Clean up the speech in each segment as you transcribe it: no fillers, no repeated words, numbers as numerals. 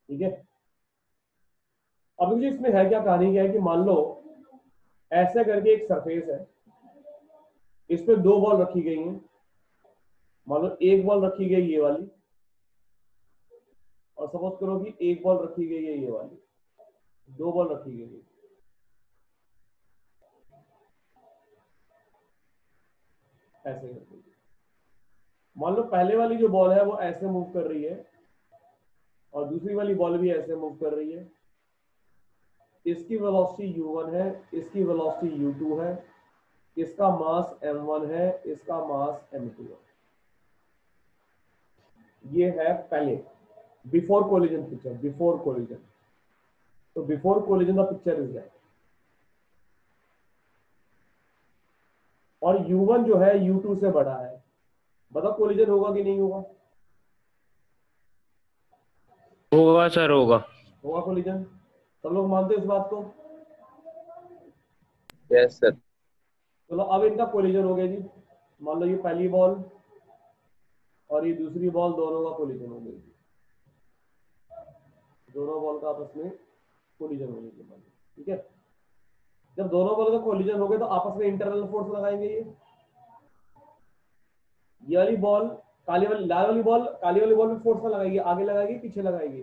ठीक है। अब मुझे इसमें है क्या, कहानी क्या है कि मान लो ऐसे करके एक सरफेस है, इस पे दो बॉल रखी गई हैं। मान लो एक बॉल रखी गई ये वाली, और सपोज करो कि एक बॉल रखी गई है ये वाली, दो बॉल रखी गई है। ऐसे करके मान लो पहले वाली जो बॉल है वो ऐसे मूव कर रही है, और दूसरी वाली बॉल भी ऐसे मूव कर रही है। इसकी वेलोसिटी u1 है, इसकी वेलोसिटी u2 है, इसका मास m1 है, इसका मास m2 है। ये है पहले before collision picture, before collision. तो before collision the picture is that. और u1 जो है u2 से बड़ा है। बताओ कोलिजन होगा कि नहीं होगा? होगा सर, होगा। होगा कोलिजन। सब लोग मानते हो इस बात को? Yes sir. चलो अब इनका कोलिजन हो गया जी। मान लो ये पहली बॉल और ये दूसरी बॉल, दोनों का कोलिजन हो गया। दोनों बॉल का आपस में कोलिजन हो गया। ठीक है। जब दोनों बॉल का कोलिजन हो गया तो आपस में इंटरनल फोर्स लगाएंगे। ये वाली बॉल काली वाली, लाल वाली बॉल काली वाली बॉल में फोर्स में लगाएगी, आगे लगाएगी पीछे लगाएगी?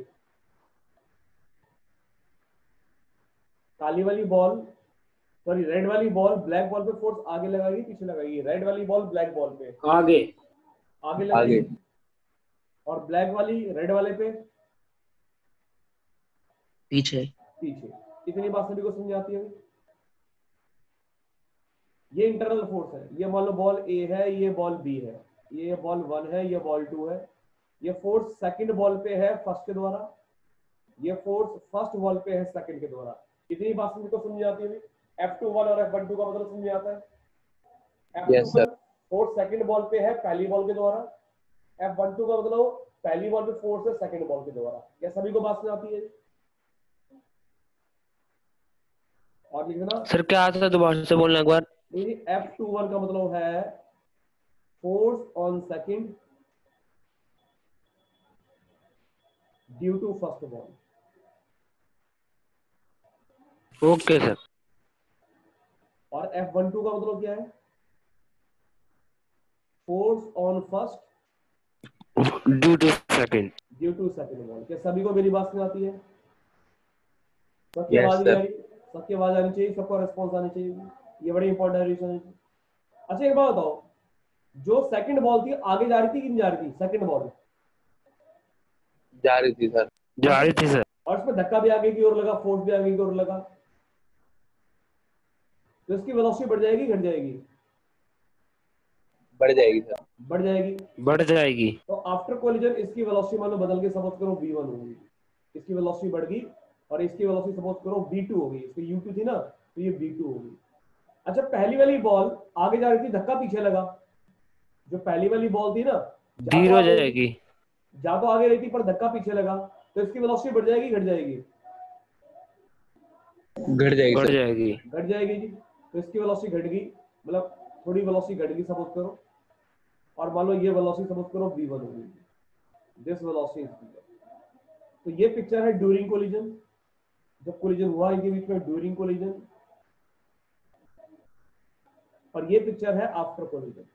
काली वाली बॉल, सॉरी रेड वाली बॉल ब्लैक बॉल पे फोर्स आगे लगाएगी पीछे लगाएगी? रेड वाली बॉल ब्लैक बॉल पे आगे। आगे आगे। लगाएगी, और ब्लैक वाली रेड वाले पे पीछे। पीछे। इतनी बात सभी को समझ आती है? ये इंटरनल फोर्स है। ये मान लो बॉल ए है, ये बॉल बी है, ये बॉल 1 है, ये बॉल 2 है। ये फोर्स सेकंड बॉल पे है फर्स्ट के द्वारा, ये फोर्स फर्स्ट बॉल पे है सेकंड के द्वारा। इतनी बात सभी को समझ आती है? F21 और F12 का मतलब समझ आता है? Yes sir. F21 force second ball पे है पहली बॉल के द्वारा, F12 का मतलब पहली बॉल पे फोर्स है सेकंड बॉल के द्वारा। क्या सभी को बात समझ आती है? और लिखना सर क्या आता था, दोबारा से बोलना एक बार। F21 का मतलब है force on second due to first ball. Okay sir. और F12 का मतलब क्या है? Force on first due to second. Due to second ball. क्या सभी को मेरी बात समझ आती है? सबकी यस आवाज नहीं आ सर। रही? सबकी आवाज आनी चाहिए, सबको रिस्पॉन्स आनी चाहिए। ये बड़ी इंपॉर्टेंट है। अच्छा एक बात बताओ, जो सेकंड बॉल थी आगे जा रही थी कि नहीं जा रही थी? सेकंड बॉल जा रही थी सर। जा रही थी सर। और इसमें धक्का भी आगे की ओर लगा, फोर्स भी आगे की ओर लगा, तो इसकी वेलोसिटी बढ़ जाएगी घट जाएगी? बढ़ जाएगी सर। बढ़ जाएगी। बढ़ जाएगी। तो आफ्टर कोलिजन इसकी वेलोसिटी मान लो बदल के सपोज करो v1 होगी, इसकी वेलोसिटी बढ़ गई, और इसकी वेलोसिटी सपोज करो v2 होगी, इसकी u2 थी ना तो ये v2 होगी। अच्छा पहली वाली बॉल आगे जा रही थी, धक्का पीछे लगा। जो पहली वाली बॉल थी ना, जा तो धीरे हो आगे रही थी, जाएगी। जा तो आगे रही थी पर धक्का पीछे लगा, तो इसकी वेलोसिटी बढ़ जाएगी घट जाएगी? घट जाएगी बढ़ सर। जाएगी। घट जाएगी जी। तो इसकी वेलोसिटी घट गई, मतलब थोड़ी वेलोसिटी घट गई सपोज करो, और मान लो ये वेलोसिटी सपोज करो v1 होगी, दिस वेलोसिटी इज। तो ये पिक्चर है ड्यूरिंग कोलिजन, जब कोलिजन हुआ इनके बीच में, ड्यूरिंग कोलिजन। और ये पिक्चर है आफ्टर कोलिजन।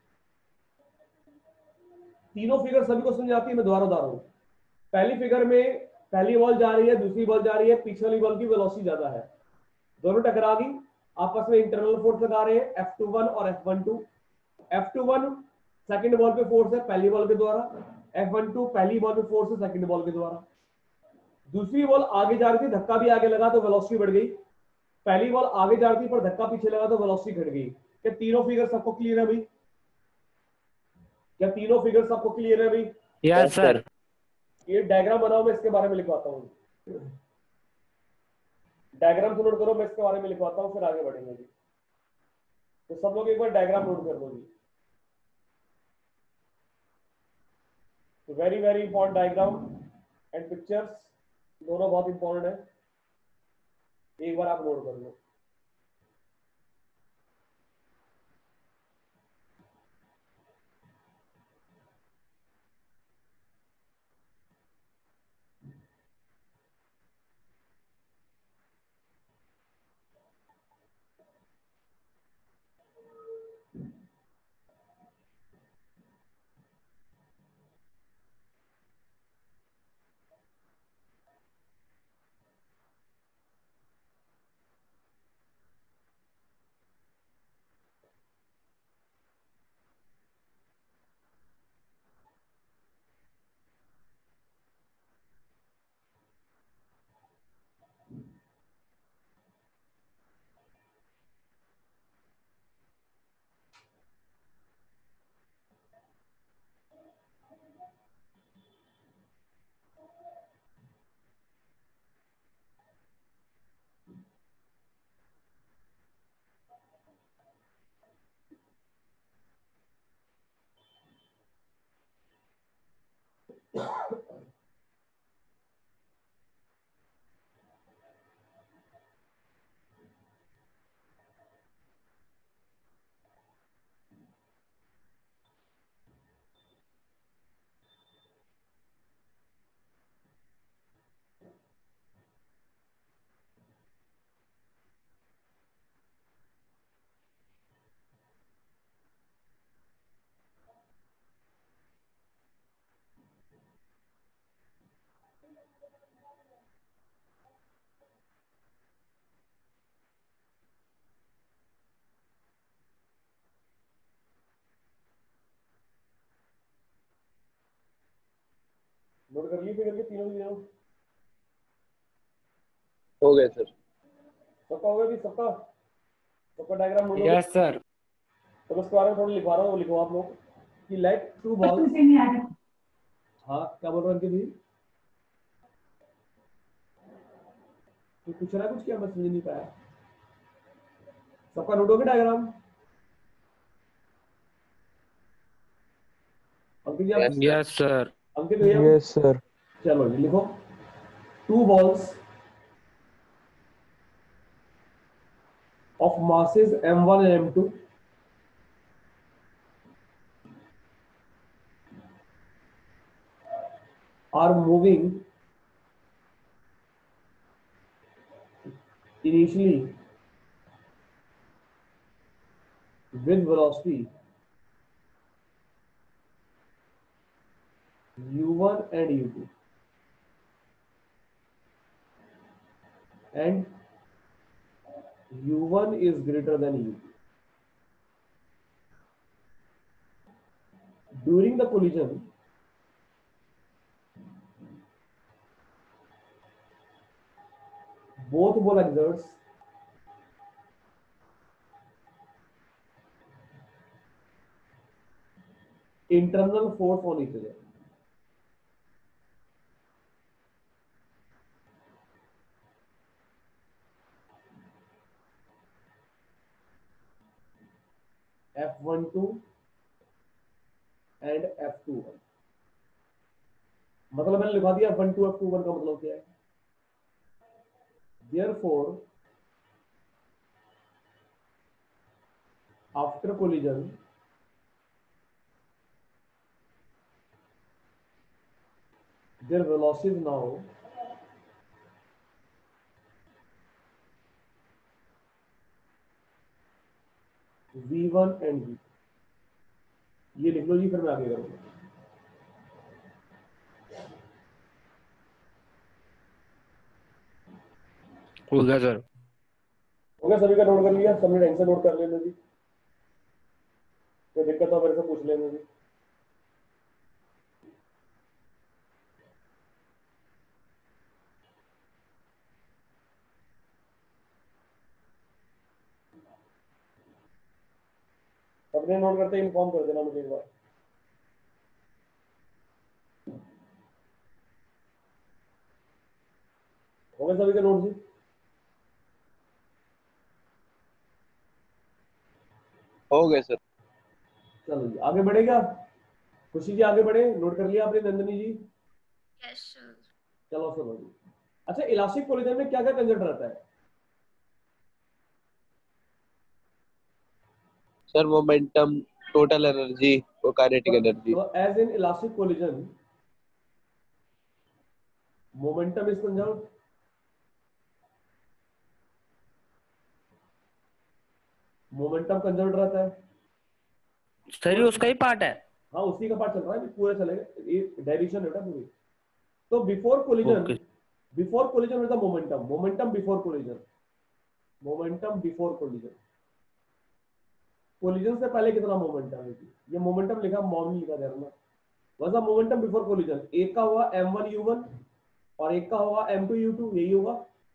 तीनों फिगर सभी को समझ आती है? मैं दोबारा बता रहा हूं। पहली फिगर में पहली बॉल जा रही है, दूसरी बॉल जा रही है, पीछे वाली बॉल की वेलोसिटी ज्यादा है, दोनों टकरा गई, आपस में इंटरनल फोर्स लगा रहे हैं F21 और F12। F21 सेकंड बॉल पे फोर्स है पहली बॉल के द्वारा, F12 पहली बॉल पे फोर्स है सेकंड बॉल के द्वारा। दूसरी बॉल आगे जा रही थी, धक्का भी आगे लगा तो वेलोसिटी बढ़ गई। पहली बॉल आगे जा रही थी पर धक्का पीछे लगा तो वेलोसिटी घट गई। क्या तीनों फिगर सबको क्लियर है भाई? क्या तीनों फिगर सबको क्लियर है भाई? Yes yes sir. सर। ये डायग्राम बनाओ, मैं इसके बारे में लिखवाता हूँ। डायग्राम को नोट करो, मैं इसके बारे में लिखवाता हूँ, फिर आगे बढ़ेंगे जी। तो सब लोग एक बार डायग्राम नोट कर दो जी। तो very very important diagram and pictures, दोनों बहुत इंपॉर्टेंट है, एक बार आप नोट कर लो। नोट कर ली फिगर के तीनों? हो गए सर। सबका हो गया भी? सबका डायग्राम नोट हो गया? Yes sir. तो मैं इसके बारे में थोड़ा लिखवा रहा हूँ, लिखो आप लोग कि लेट टू बॉल। हाँ क्या बोल रहे हैं जी? तो पूछ रहा है कुछ, क्या मैं समझ नहीं पाया। सबका नोट हो गया डायग्राम? अंकित जी आप? Yes sir. अंकित भैया? Yes sir. चलो जी लिखो, two balls of masses m1 and m2 are moving initially with velocity u1 and u2, and u1 is greater than u2. During the collision, both ball exerts internal force on each other. F12 and F21। मतलब मैंने लिखा दिया F12 F21 का मतलब क्या है। Therefore, after collision, their velocities now v1 and v2। ये लिख लो जी, फिर मैं आगे करूंगा। हो गया सर। हो गया? सभी का नोट कर लिया? सबने ढंग से नोट कर लेना जी, कोई दिक्कत हो मेरे से पूछ लेना जी। सबने नोट करते इन्फॉर्म कर देना मुझे एक बार। हो गए सभी का नोट जी? हो गए सर। चलो जी आगे बढ़ेगा। खुशी जी आगे बढ़े, नोट कर लिया आपने? नंदनी जी? Yes sir. चलो सुनो जी। अच्छा, इलास्टिक कोलिजन में क्या क्या कंजर्ट रहता है? सर मोमेंटम, टोटल एनर्जी और काइनेटिक एनर्जी। तो as in elastic collision, momentum is conserved, momentum conserved रहता है। सर ये उसका ही पार्ट है। हाँ उसी का पार्ट चल रहा है, पूरा चलेगा, ये डायरेक्शन है ना पूरी। तो before collision, okay. Before collision with the momentum, momentum before collision, momentum before collision. Collision से पहले कितना मोमेंटम है? ये मोमेंटम लिखा, मॉम लिखा दे रहा ना। वैसा मोमेंटम बिफोर कोलिजन, एक का होगा m1 u1 और एक का होगा m2 u2, यही होगा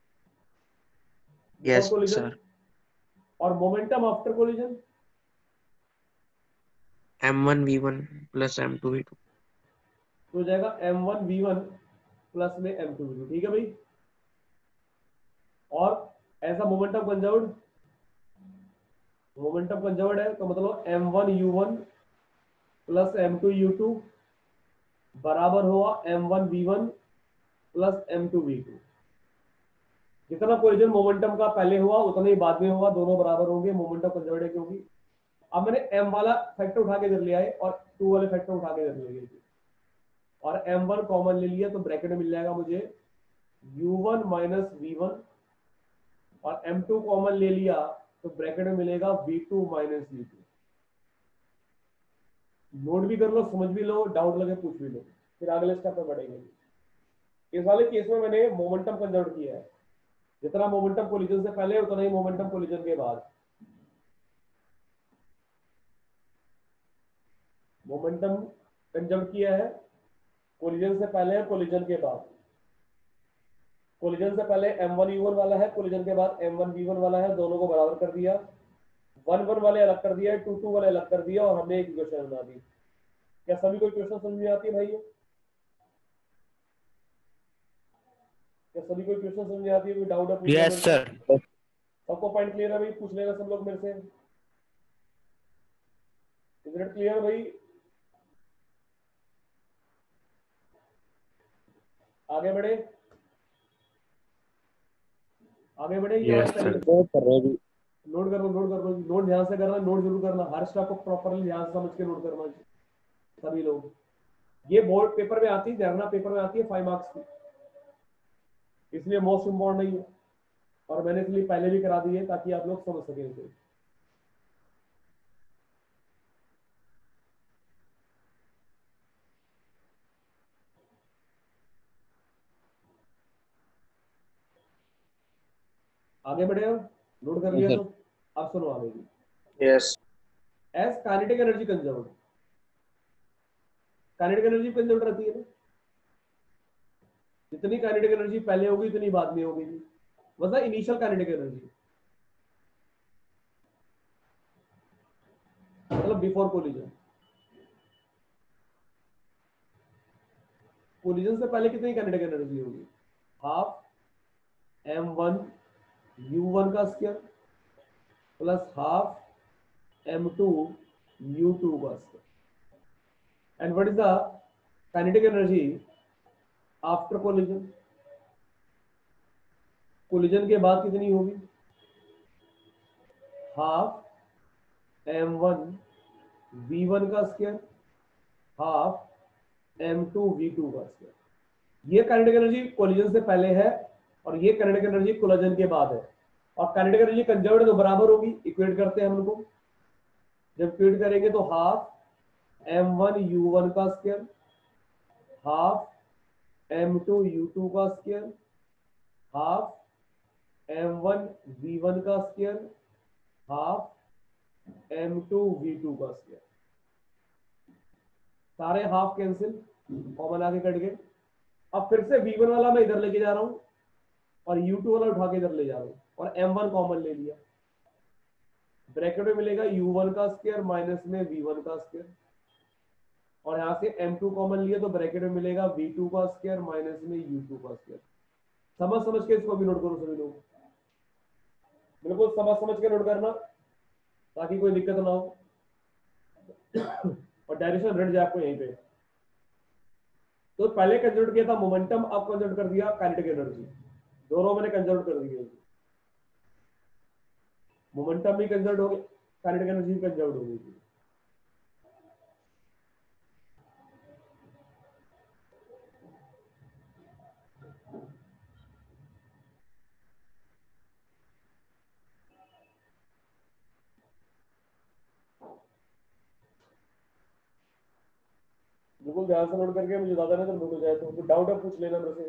यस कोलिजन। सर। और momentum after collision m1 v1 plus m2 v2। तो हो जाएगा m1 v1 प्लस में m2 v2। ठीक है भाई? और ऐसा मोमेंटम कंजर्व्ड, मोमेंटम कंजर्व्ड है तो मतलब m1 u1 plus m2 u2 बराबर हुआ m1v1 प्लस m2v2। जितना कोलिजन मोमेंटम का पहले हुआ उतना ही बाद में होगा, दोनों बराबर होंगे, मोमेंटम कंजर्वेटिव क्योंकि अब मैंने m वाला फैक्टर उठा के इधर ले आए और 2 वाले फैक्टर उठा के इधर ले गए और m1 कॉमन ले लिया तो ब्रैकेट में मिल जाएगा मुझे u1 माइनस v1 और m2 कॉमन ले लिया तो ब्रैकेट में मिलेगा v2 माइनस v2। नोट भी कर लो, समझ भी लो, डाउट लगे पूछ भी लो, फिर अगले स्टेप पे बढ़ेंगे। इस वाले केस में मैंने मोमेंटम कंजर्व किया है, जितना मोमेंटम कोलिजन से पहले उतना ही मोमेंटम कोलिजन के बाद। मोमेंटम कंजर्व किया है कोलिजन से पहले है कोलिजन के बाद। कोलिजन से पहले m1u1 वाला है, कोलिजन के बाद m1v1 वाला है, दोनों को बराबर कर दिया, 1 वाले अलग कर दिया, 2 वाले अलग कर दिया और हमने एक इक्वेशन बना दी। क्या सभी कोई क्वेश्चन समझ में आती है भाइयों? क्या सभी कोई क्वेश्चन समझ में आती है? कोई डाउट है? Yes sir. सबको पॉइंट क्लियर है भाई? पूछ लेना सब लोग मेरे से। इज इट क्लियर भाई? आगे बढ़े, आगे बढ़े। Yes sir. नोट कर रहे हैं। नोट कर लो, नोट कर लो, नोट ध्यान से करना, नोट जरूर करना, हर स्टेप को प्रॉपरली ध्यान से समझ के नोट करना सभी लोग। ये बोर्ड पेपर में आती है, ध्यान, पेपर में आती है 5 मार्क्स की, इसलिए मोस्ट इंपॉर्टेंट नहीं है और मैंने इसलिए पहले भी करा दी है ताकि आप लोग समझ सकें इसे। आगे बढ़े हम, नोट कर लिया तो अब सुनो आगे भी। Yes. As kinetic energy conserved, kinetic energy conserved रहती है ना, जितनी काइनेटिक एनर्जी पहले होगी इतनी बाद में होगी, मतलब इनिशियल काइनेटिक एनर्जी, मतलब बिफोर कोलिजन। कोलिजन से पहले कितनी काइनेटिक एनर्जी होगी? हाफ m1 u1 का square plus half m2 u2 का square. And what is the kinetic energy after collision? Collision के बाद कितनी होगी? हाफ m1 v1 का स्क्वायर हाफ m2 v2 का स्क्वायर। ये काइनेटिक एनर्जी कोलिजन से पहले है और ये काइनेटिक एनर्जी कोलिजन के बाद है। और काइनेटिक एनर्जी कंजर्व्ड तो बराबर होगी, इक्वेट करते हैं हम लोग को। जब इक्वेट करेंगे तो हाफ m1 u1 का स्क्वायर हाफ m2 u2 का स्क्वायर हाफ m1 v1 का स्क्वायर हाफ m2 v2 का स्क्वायर। सारे हाफ कैंसिल, कॉमन आगे कट गए। अब फिर से v1 वाला मैं इधर लेके जा रहा हूं और u2 वाला उठा के इधर ले जा रहा हूं और m1 कॉमन ले लिया, ब्रैकेट में मिलेगा u1 का स्क्वायर माइनस में v1 का स्क्वायर और यहां से m2 कॉमन लिया तो ब्रैकेट में मिलेगा v2 का स्क्वायर माइनस में u2 का स्क्वायर। समझ के इसको भी नोट करो सभी लोग, बिल्कुल समझ के नोट करना ताकि कोई दिक्कत ना हो और डायरेक्शन रट जाए आपको यहीं पे। तो पहले कंजर्व किया था मोमेंटम, अब कंजर्व कर दिया काइनेटिक एनर्जी, दोनों मैंने कंजर्व कर दिए। मोमेंटम भी कंजर्व हो गया, काइनेटिक एनर्जी भी कंजर्व हो गई। बिल्कुल ध्यान से नोट करके, मुझे ज्यादा नहीं तो नोट हो जाए तो डाउट है पूछ लेना मेरे से।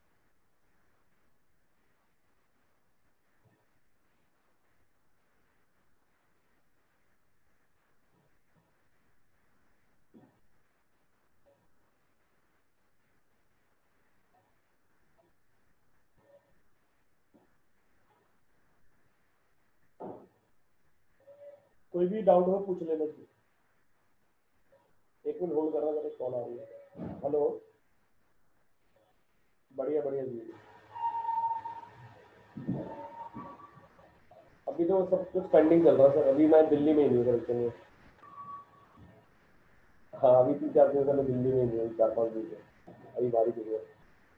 कोई भी डाउट हो पूछ लेना। एक मिनट होल्ड करना, मेरे कॉल आ रही है। हेलो, बढ़िया बढ़िया जी। अभी तो सब कुछ पेंडिंग चल रहा है सर, अभी मैं दिल्ली में ही नहीं सर। हाँ अभी 3-4 दिन पहले दिल्ली में ही हुई, 4-5 दिन से अभी बारिश हुई है।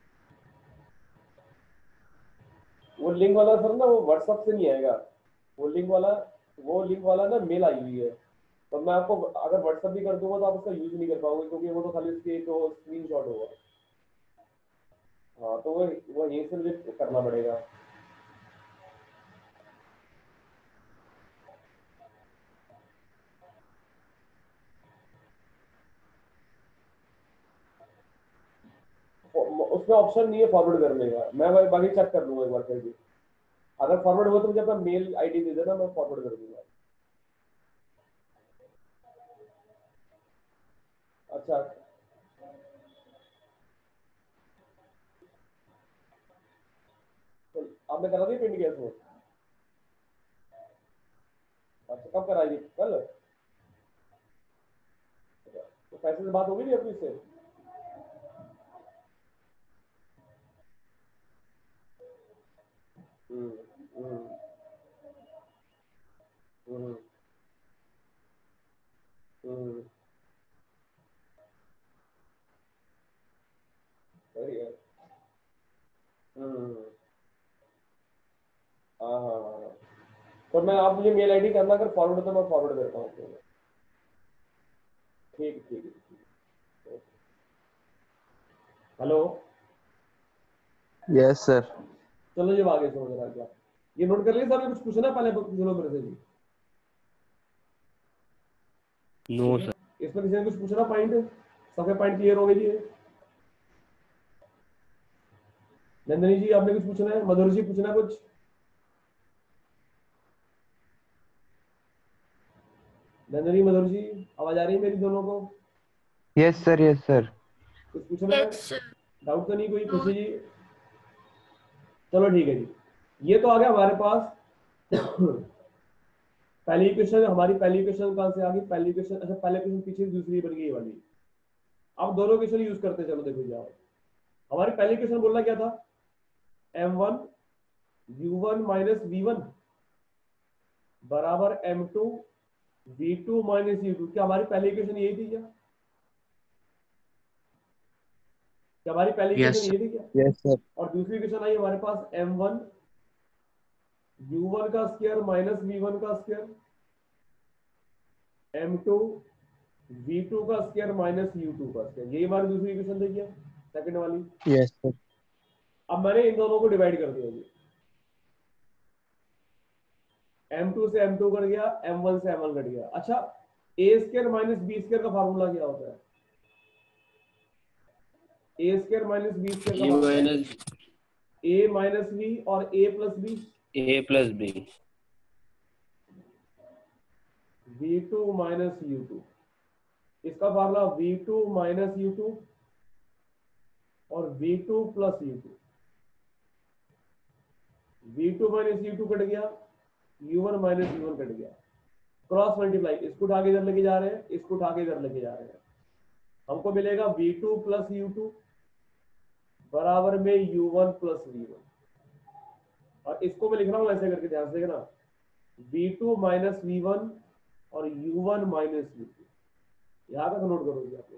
वो लिंक वाला सर ना वो व्हाट्सएप से नहीं आएगा, वो लिंक वाला ना मेल आई हुई है, तो मैं आपको अगर व्हाट्सएप भी कर दूंगा तो आप उसका यूज नहीं कर पाओगे, क्योंकि वो तो खाली उसकी एक स्क्रीन शॉट होगा। हाँ तो वो यहीं से मुझे करना पड़ेगा। उसमें ऑप्शन नहीं है फॉरवर्ड करने का, मैं बाकी चेक कर लूंगा एक बार फिर भी, अगर फॉरवर्ड हुआ तो मुझे अपना मेल आईडी दे देना, मैं फॉरवर्ड कर दूंगा। अच्छा तो आपने करा दी पेंड गैस में? अच्छा कब कराई, कल? तो पैसे से बात होगी नहीं अपनी इससे? हम्म हम्म हम्म हम्म, सही है। हम्म, हाँ हाँ हाँ हाँ। तो मैं आप मुझे मेल आईडी करना, अगर फॉरवर्ड तो मैं फॉरवर्ड करता हूँ आपको। ठीक ठीक है। हेलो। Yes sir. चलो जब आगे सुनो जरा क्या, ये नोट कर लिया सर, कुछ पूछना पहले सुनो मेरे से जी। नो इसमें सर। इसमें किसी ने कुछ पूछना पॉइंट? सबके पॉइंट क्लियर हो गए जी? नंदनी जी आपने कुछ पूछना है? मधुर जी पूछना है कुछ? नंदनी मधुर जी आवाज आ रही है मेरी दोनों को? Yes sir, yes sir. कुछ पूछना है? Yes sir. डाउट तो नहीं कोई? नो। खुशी जी? चलो ठीक है जी, ये तो आ गया हमारे पास। पहली इक्वेशन, हमारी पहली इक्वेशन कहां से आ गई? पहली इक्वेशन, अच्छा पहले इक्वेशन पीछे दूसरी बन गई ये वाली। अब दोनों इक्वेशन यूज करते चलो, देखो जाओ। हमारी पहली इक्वेशन बोलना क्या था? m1 u1 माइनस v1 बराबर m2 v2 माइनस u2। क्या हमारी पहली इक्वेशन यही थी क्या? क्या हमारी पहली इक्वेशन Yes, sir. यही थी क्या? Yes sir. और दूसरी इक्वेशन आई हमारे पास m1 u1 का स्क्वायर माइनस v1 का स्क्वायर m2 v2 का स्क्वायर माइनस u2 का स्क्वायर, यही हमारी दूसरी इक्वेशन थी क्या, सेकंड वाली? Yes sir. अब मैंने इन दोनों को डिवाइड कर दिया जी, m2 से m2 कट गया, m1 से m1 कट गया। अच्छा a square minus b square का फार्मूला क्या होता है? a square minus b square का a formula minus a minus b और a plus b, A plus B. v2 minus u2, इसका फार्मूला v2 माइनस u2 और v2 plus u2। v2 minus u2 cut गया, u1 minus u1 cut गया, cross multiply, इसको उठा के इधर लेके जा रहे हैं, इसको उठा के इधर लेके जा रहे हैं, हमको मिलेगा v2 प्लस u2 बराबर में u1 प्लस v1। और इसको मैं लिख रहा हूं ऐसे करके, ध्यान से देखना, v2 माइनस v1 और u1 माइनस v2। यहां तक नोट करोगे आप लोग।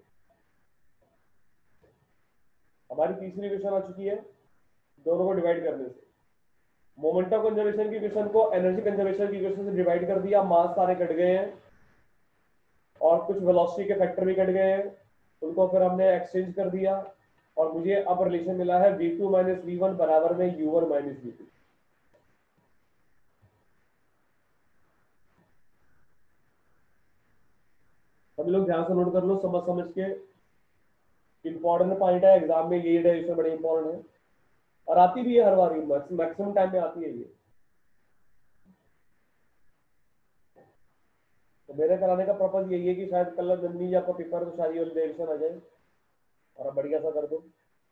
हमारी तीसरी इक्वेशन आ चुकी है, दोनों को डिवाइड करने से। मोमेंटम कंजर्वेशन की इक्वेशन को एनर्जी कंजर्वेशन की इक्वेशन से डिवाइड कर दिया, मास सारे कट गए हैं और कुछ वेलोसिटी के फैक्टर भी कट गए हैं, उनको फिर हमने एक्सचेंज कर दिया और मुझे अब रिलेशन मिला है v2 माइनस v1 बराबर में u1 माइनस v2। सभी लोग ध्यान से नोट कर लो, समझ समझ के, इंपॉर्टेंट पॉइंट है एग्जाम में, ये डेरिवेशन बड़े इंपॉर्टेंट है और आती भी है हर बार, मैक्सिमम टाइम में आती है ये। तो मेरे कराने का पर्पज यही है कि शायद कल नंदी जी आपका पेपर तो शायद ये डेरिवेशन आ जाए और आप बढ़िया सा कर दो।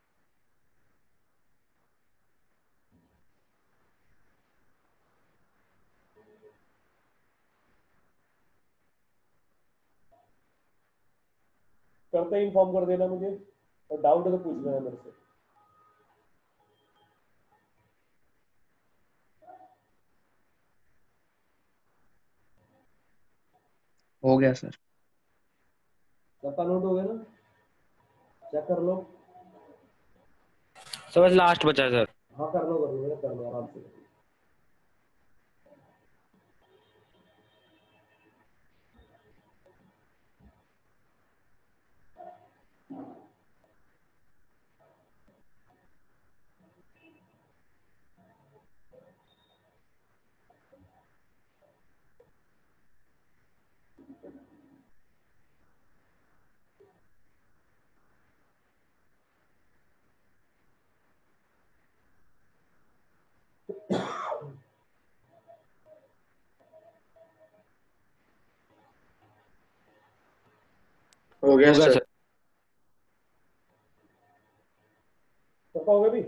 करते ही इन्फॉर्म कर देना मुझे, और डाउट है तो पूछ लेना मेरे से। हो गया सर। सबका नोट हो गया ना? चेक कर लो। सर बस लास्ट बचा सर। हाँ कर लो आराम से। हो गया होगा सर। सर। सबका हो गया भी?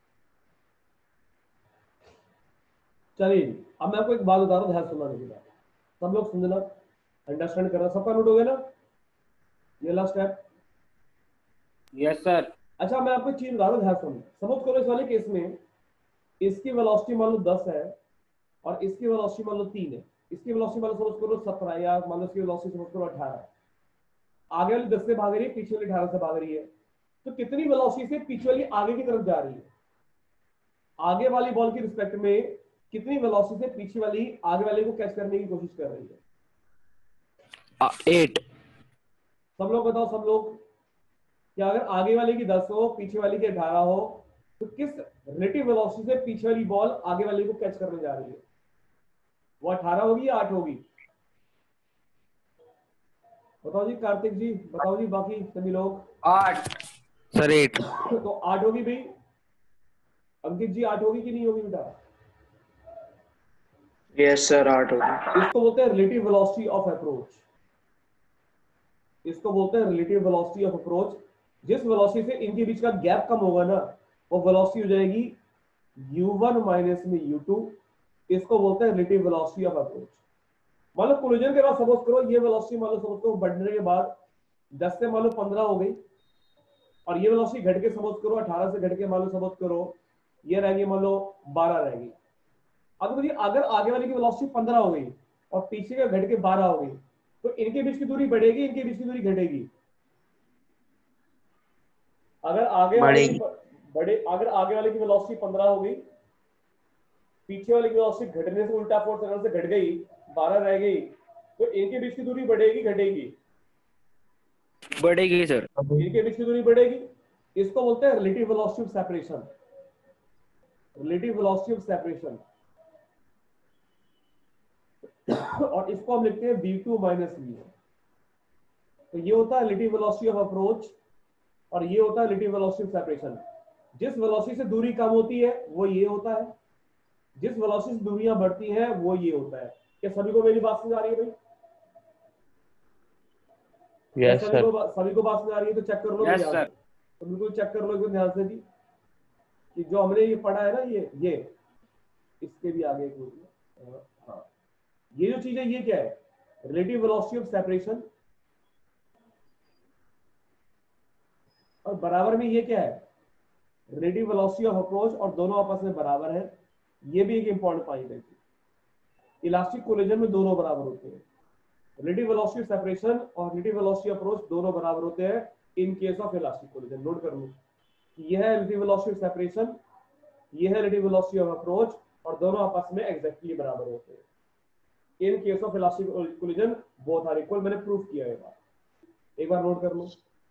चलिए अब मैं आपको एक बात बता रहा हूँ, ध्यान सुनना मेरी बात। सब लोग समझना, अंडरस्टैंड करना। सबका नोट हो गया ना? ये लास्ट स्टेप। Yes sir. अच्छा मैं आपको एक चीज बता रहा हूँ, ध्यान सुनो। सपोज करो इस वाले केस में इसकी वेलोसिटी मान लो 10 है और इसकी वेलोसिटी मान लो 3 है। इसकी वेलोसिटी मान लो सपोज करो 17 या मान लो इसकी वेलोसिटी सपोज करो 18 है। आगे वाली 10 से भाग रही है, पीछे वाली 18 से भाग रही है। तो कितनी वेलोसिटी से पीछे वाली आगे की तरफ जा रही है? आगे वाली बॉल की रिस्पेक्ट में कितनी वेलोसिटी से पीछे वाली आगे वाले को कैच करने की कोशिश कर रही है? 8। सब लोग बताओ, सब लोग। कि अगर आगे वाले की 10 हो, पीछे वाली की 18 हो, तो किस रिलेटिव वेलोसिटी से पीछे वाली बॉल आगे वाले को कैच करने जा रही है? वो 18 होगी या 8 होगी? बताओ जी, कार्तिक जी बताओ जी, बाकी सभी लोग। 8 सर। 8। तो 8 होगी भाई। अंकित जी 8 होगी कि नहीं होगी बेटा? यस सर 8 होगी। इसको बोलते हैं रिलेटिव वेलोसिटी ऑफ अप्रोच। इसको बोलते हैं रिलेटिव वेलोसिटी ऑफ अप्रोच। जिस वेलोसिटी से इनके बीच का गैप कम होगा ना, वो वेलोसिटी हो जाएगी u1 माइनस में u2। इसको बोलते हैं रिलेटिव वेलोसिटी ऑफ अप्रोच। मान लो कोलिजन के बाद सपोज करो ये वेलोसिटी मान लो सपोज करो बढ़ने के बाद 10 से मान लो 15 हो गई, और ये वेलोसिटी घट के सपोज करो 18 से घट के मान लो सपोज करो ये रहेगी मान लो 12 रहेगी। अगर आगे वाले की वेलोसिटी 15 हो गई और पीछे का घट के 12 हो गई, तो इनके बीच की दूरी बढ़ेगी, इनके बीच की दूरी घटेगी? अगर आगे वाले की अगर आगे वाले की वेलोसिटी 15 हो गई, पीछे वाले की वेलोसिटी घटने से उल्टा फोर्स लगने से घट गई, 12 रह गई, तो इनके बीच की दूरी बढ़ेगी घटेगी? बढ़ेगी सर। इनके बीच की दूरी बढ़ेगी। इसको बोलते हैं relative velocity of separation. Relative velocity of separation. और इसको हम लिखते हैं v2 माइनस v1। तो ये होता है रिलेटिव वेलोसिटी ऑफ अप्रोच और ये होता है रिलेटिव वेलोसिटी ऑफ सेपरेशन। जिस वेलोसिटी से दूरी कम होती है वो ये होता है, जिस वेलोसिटी से दूरियां बढ़ती हैं वो ये होता है। क्या सभी को मेरी बात समझ आ रही है भाई? क्या यस सर। सभी को बात समझ आ रही है? तो चेक कर लो यस ध्यान सर। से। तो बिल्कुल चेक कर लो एकदम ध्यान से जी, कि जो हमने ये पढ़ा है ना, ये इसके भी आगे हाँ, ये जो चीज है ये क्या है? Relative velocity of separation. और बराबर में ये क्या है? Relative velocity of approach. और दोनों आपस में बराबर है। ये भी एक इंपॉर्टेंट पॉइंट है। इलास्टिक कोलिजन में दोनों बराबर होते हैं। रिलेटिव वेलोसिटी ऑफ सेपरेशन और रिलेटिव वेलोसिटी ऑफ अप्रोच दोनों बराबर होते हैं in case of elastic collision. Note कर लो, ये है रिलेटिव वेलोसिटी ऑफ सेपरेशन, ये है रिलेटिव वेलोसिटी ऑफ अप्रोच, और दोनों आपस में एग्जैक्टली बराबर होते हैं in case of elastic collision. Both are equal. मैंने प्रूफ किया है, एक बार नोट कर लो।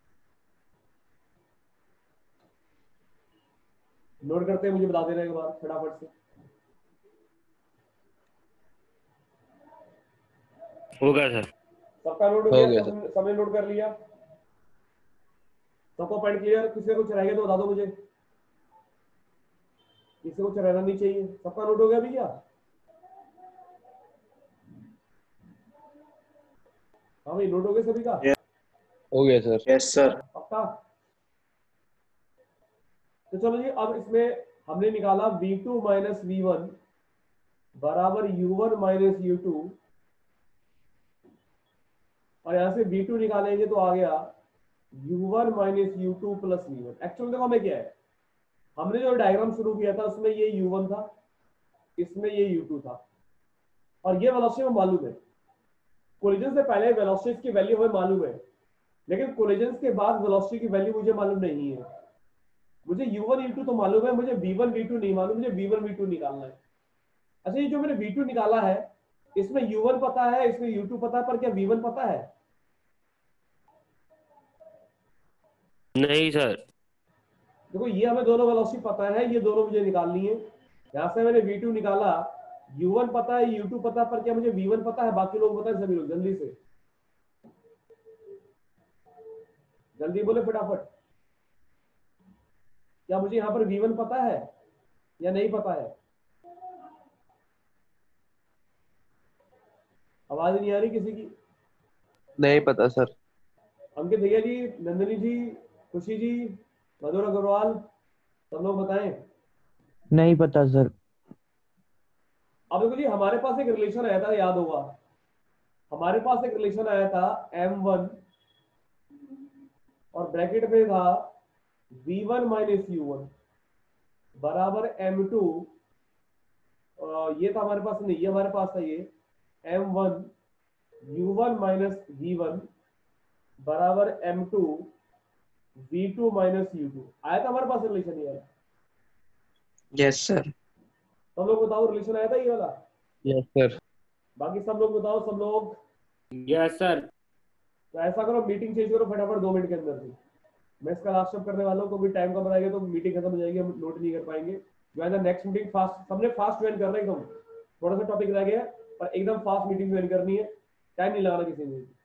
नोट करते हैं मुझे बता देना एक बार फटाफट से। होगा सर। सबका नोट हो हो गया? गया सबने नोट कर लिया? सबको पॉइंट क्लियर? किसी कुछ रह गया तो बता दो मुझे, किसी कुछ रहना नहीं चाहिए। सबका नोट हो गया भैया? हाँ भाई, नोट हो गया सभी का? हो गया सर। Yes sir. पक्का? तो चलो जी, अब इसमें हमने निकाला v2 माइनस v1 बराबर u1 माइनस u2, और यहां से v2 निकालेंगे तो आ गया u1 minus u2 plus v1। Actually देखो हमें क्या है, हमने जो डायग्राम शुरू किया था उसमें ये u1 था, इसमें ये u2 था, और ये वेलोसिटी हमें मालूम है। कोलिजन से पहले वेलोसिटी की वैल्यू हमें मालूम है। लेकिन कोलिजन के बाद वेलोसिटी की वैल्यू मुझे मालूम नहीं है। मुझे u1 u2 तो मालूम है, मुझे v1 v2 नहीं मालूम, मुझे v1 v2 निकालना है। अच्छा, ये जो मैंने v2 निकाला है इसमें u1 पता है, इसमें u2 पता है, पर क्या v1 पता है? नहीं सर। देखो ये हमें दोनों वेलोसिटी पता है, ये दोनों मुझे निकालनी है। यहां से मैंने v2 निकाला, u1 पता है, u2 पता है, पर क्या मुझे v1 पता है? बाकी लोग बताएं, सभी लोग जल्दी से, जल्दी बोले फटाफट। क्या मुझे यहाँ पर v1 पता है या नहीं पता है? आवाज नहीं आ रही किसी की? नहीं पता सर। अंकित भैया जी, नंदिनी जी, खुशी जी, मधुर अग्रवाल, सब लोग बताएं। नहीं पता सर। अब देखो जी, हमारे पास एक रिलेशन आया था, याद होगा, हमारे पास एक रिलेशन आया था m1 और ब्रैकेट में था v1 माइनस u1 बराबर m2, ये था हमारे पास, नहीं ये हमारे पास था, ये m1 u1 माइनस v1 बराबर m2 v2 माइनस u2 आया था हमारे पास रिलेशन ये वाला। Yes, sir. सब लोग बताओ, रिलेशन आया था ये वाला? Yes sir. बाकी सब लोग बताओ, सब लोग। Yes sir. तो ऐसा करो, मीटिंग चेंज करो फटाफट 2 मिनट के अंदर से। मैं इसका लास्ट स्टेप करने वाला हूँ, क्योंकि टाइम कम रहेगा तो मीटिंग खत्म हो जाएगी, हम नोट नहीं कर पाएंगे। Join the next meeting fast, सबने फास्ट ज्वाइन कर रहे हैं एकदम, थोड़ा सा टॉपिक रह गया पर एकदम फास्ट मीटिंग ज्वाइन करनी है, टाइम नहीं लगाना किसी ने।